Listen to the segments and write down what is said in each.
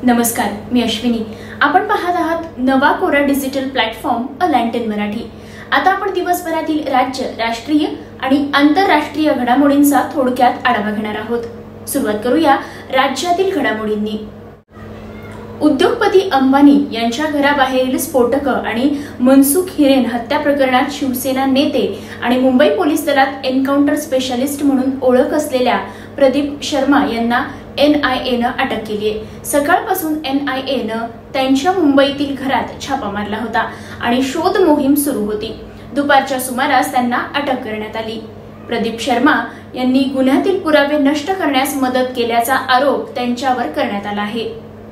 नमस्कार, मी अश्विनी. आपण पाहत आहात नवा कोरा डिजिटल प्लॅटफॉर्म अ-लँटेन मराठी. आता आपण दिवसभरातील राज्य, राष्ट्रीय आणि आंतरराष्ट्रीय घडामोडींचा थोडक्यात आढावा घेणार आहोत. सुरुवात करूया राज्यातील घडामोडींनी. उद्योगपती अंबानी यांच्या घराबाहेरील स्फोटक आणि मनसुख हिरेन हत्या प्रकरणात शिवसेना नेते आणि मुंबई पोलीस दलात एन्काउंटर स्पेशालिस्ट म्हणून ओळख असलेल्या प्रदीप शर्मा यांना NIA अटक केली आहे. सकाळपासून NIA त्यांच्या मुंबईतील घरात छापा मारला होता आणि शोध मोहीम सुरू होती. दुपारच्या सुमारास त्यांना अटक करण्यात आली. प्रदीप शर्मा यांनी गुन्ह्यातील पुरावे नष्ट करण्यास मदत केल्याचा आरोप त्यांच्यावर करण्यात आला आहे.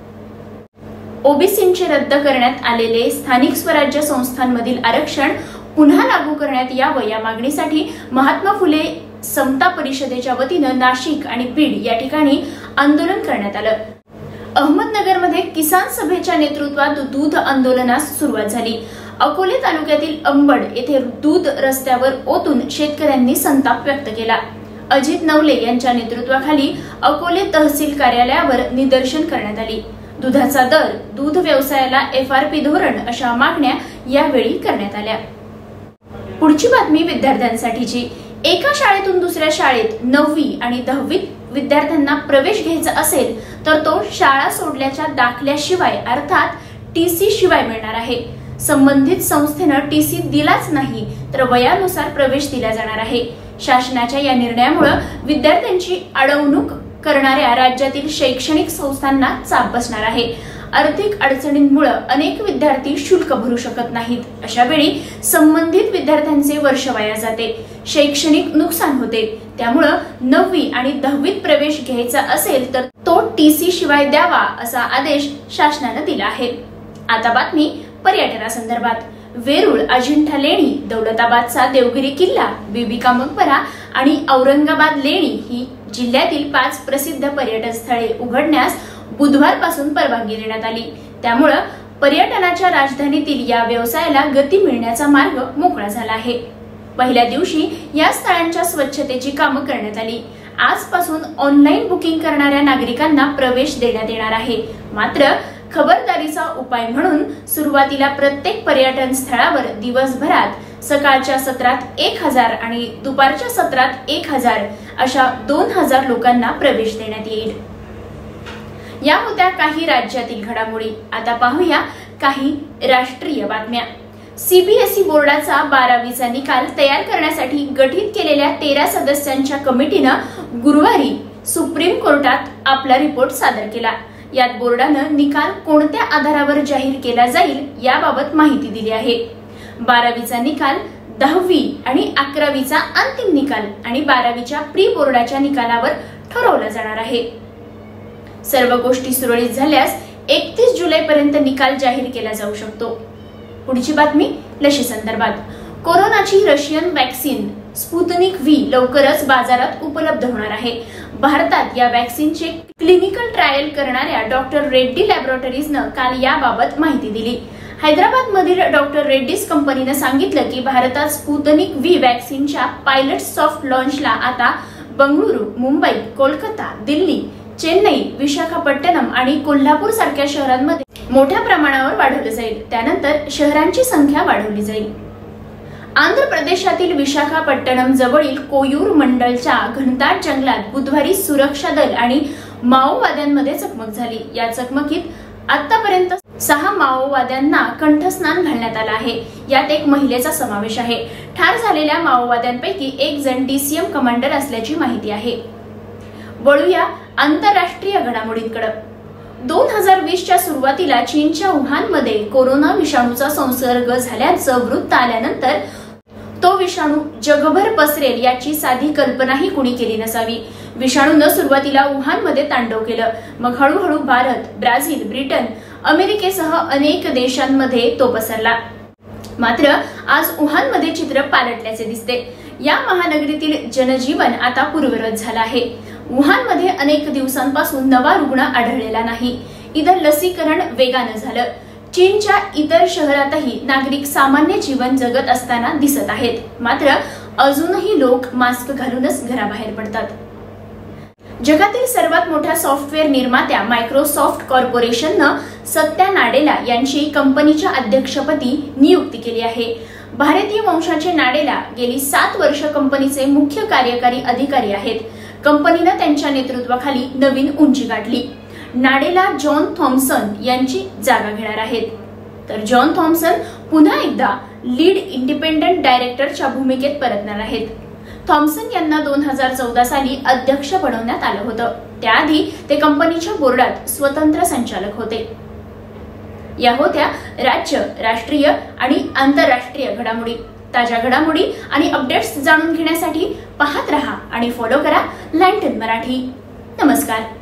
ओबीसींचे रद्द करण्यात आलेले स्थानिक स्वराज्य संस्थांमधील आरक्षण पुन्हा लागू करण्यात यावं या मागणीसाठी महात्मा फुले समता परिषदेच्या वतीनं नाशिक आणि बीड या ठिकाणी आंदोलन करण्यात आलं. अहमदनगरमध्ये किसान सभेच्या नेतृत्वात दूध आंदोलनास सुरुवात झाली. अकोले तालुक्यातील अंबड येथे दूध रस्त्यावर ओतून शेतकऱ्यांनी संताप व्यक्त केला. अजित नवले यांच्या नेतृत्वाखाली अकोले तहसील कार्यालयावर निदर्शन करण्यात आली. दुधाचा दर, दूध व्यवसायाला FRP धोरण अशा मागण्या यावेळी करण्यात आल्या. पुढची बातमी विद्यार्थ्यांसाठीची. एका शाळेतून दुसऱ्या शाळेत 9वी आणि 10वी विद्यार्थ्यांना प्रवेश घ्यायचा असेल तर तो शाळा सोडल्याच्या दाखल्याशिवाय अर्थात TC शिवाय मिळणार आहे. संबंधित संस्थेनं TC दिलाच नाही तर वयानुसार प्रवेश दिला जाणार आहे. शासनाच्या या निर्णयामुळे विद्यार्थ्यांची अडवणूक करणाऱ्या राज्यातील शैक्षणिक संस्थांना चाप बसणार आहे. आर्थिक अडचणींमुळे अनेक विद्यार्थी शुल्क भरू शकत नाहीत. अशा वेळी संबंधित विद्यार्थ्यांचे वर्ष वाया जाते, शैक्षणिक नुकसान होते. त्यामुळे 9वी आणि 10वीत प्रवेश घ्यायचा असेल तर तो TC शिवाय द्यावा असा आदेश शासनाने दिला आहे. आता बातमी पर्यटनासंदर्भात. वेरूळ, अजिंठा लेणी, दौलताबादचा देवगिरी किल्ला, बीबी का मकबरा आणि औरंगाबाद लेणी ही जिल्ह्यातील 5 प्रसिद्ध पर्यटन स्थळे उघडण्यास बुधवारपासून परवानगी देण्यात आली. त्यामुळे पर्यटनाच्या राजधानीतील या व्यवसायाला गती मिळण्याचा मार्ग मोकळा झाला आहे. पहिल्या दिवशी या स्थळांच्या स्वच्छतेची कामं करण्यात आली. आजपासून ऑनलाईन बुकिंग करणाऱ्या नागरिकांना प्रवेश देण्यात येणार आहे. मात्र खबरदारीचा उपाय म्हणून सुरुवातीला प्रत्येक पर्यटन स्थळावर दिवसभरात सकाळच्या सत्रात 1000 आणि दुपारच्या सत्रात 1000 अशा 2000 लोकांना प्रवेश देण्यात येईल. या होत्या काही राज्यातील घडामोडी. आता पाहूया काही राष्ट्रीय बातम्या. CBSE बोर्डाचा 12वीचा निकाल तयार करण्यासाठी गठीत केलेल्या 13 सदस्यांच्या कमिटीनं गुरुवारी सुप्रीम कोर्टात आपला रिपोर्ट सादर केला. यात बोर्डानं निकाल कोणत्या आधारावर जाहीर केला जाईल याबाबत माहिती दिली आहे. 12वीचा निकाल, 10वी आणि 11वीचा अंतिम निकाल आणि 12वीच्या प्री बोर्डाच्या निकालावर ठरवला जाणार आहे. सर्व गोष्टी सुरळीत झाल्यास 31 जुलैपर्यंत निकाल जाहीर केला जाऊ शकतो. पुढची बातमी लशीसंदर्भात. कोरोनाची रशियन वॅक्सिन स्पुतनिक V लवकरच बाजारात उपलब्ध होणार आहे. भारतात या वॅक्सिनचे क्लिनिकल ट्रायल करणाऱ्या डॉक्टर रेड्डी लॅबोरेटरीजनं काल याबाबत माहिती दिली. हैदराबाद मधील डॉक्टर रेड्डीज कंपनीनं सांगितलं की भारतात स्पुतनिक V वॅक्सिनच्या पायलट सॉफ्ट लॉन्चला आता बंगळुरू, मुंबई, कोलकाता, दिल्ली, चेन्नई, विशाखापट्टणम आणि कोल्हापूर सारख्या शहरांमध्ये मोठ्या प्रमाणावर वाढवलं जाईल. त्यानंतर शहरांची संख्या वाढवली जाईल. आंध्र प्रदेशातील विशाखापट्टणम जवळील कोयूर मंडलच्या घनदाट जंगलात बुधवारी सुरक्षा दल आणि माओवाद्यांमध्ये चकमक झाली. या चकमकीत आतापर्यंत 6 माओवाद्यांना कंठस्नान घालण्यात आलं आहे. यात एक महिलेचा समावेश आहे. ठार झालेल्या माओवाद्यांपैकी एक जण DCM कमांडर असल्याची माहिती आहे. वळूया आंतरराष्ट्रीय घडामोडींकडे. 2020च्या सुरुवातीला चीनच्या वुहानमध्ये कोरोना विषाणूचा संसर्ग झाल्याचं वृत्त आल्यानंतर तो विषाणू जगभर पसरेल याची साधी कल्पनाही कुणी केली नसावी. विषाणूनं सुरुवातीला वुहानमध्ये तांडव केलं. मग हळूहळू भारत, ब्राझील, ब्रिटन, अमेरिकेसह अनेक देशांमध्ये तो पसरला. मात्र आज वुहानमध्ये चित्र पालटल्याचे दिसते. या महानगरीतील जनजीवन आता पूर्ववत झालं आहे. वुहानमध्ये अनेक दिवसांपासून नवा रुग्ण आढळलेला नाही. इथं लसीकरण वेगानं झालं. चीनच्या इतर शहरातही नागरिक सामान्य जीवन जगत असताना दिसत आहेत. मात्र अजूनही लोक मास्क घालूनच घराबाहेर पडतात. जगातील सर्वात मोठ्या सॉफ्टवेअर निर्मात्या मायक्रोसॉफ्ट कॉर्पोरेशननं सत्या नाडेला यांची कंपनीच्या अध्यक्षपदी नियुक्ती केली आहे। भारतीय वंशाचे नाडेला गेली 7 वर्ष कंपनीचे मुख्य कार्यकारी अधिकारी आहेत। कंपनीने त्यांच्या नेतृत्वाखाली नवीन उंची गाठली। नाडेला जॉन थॉम्सन यांची जागा घेणार आहेत। तर जॉन थॉम्सन पुन्हा एकदा लीड इंडिपेंडंट डायरेक्टरच्या भूमिकेत परतणार आहेत। थॉम्सन यांना 2014 साली अध्यक्ष बनवण्यात आलं होतं। त्याआधी ते कंपनीच्या बोर्डात स्वतंत्र संचालक होते। या होत्या राज्य, राष्ट्रीय आणि आंतरराष्ट्रीय घडामोडी। ताज्या घडामोडी आणि अपडेट्स जाणून घेण्यासाठी पाहत रहा आणि फॉलो करा लाईन 10 मराठी। नमस्कार।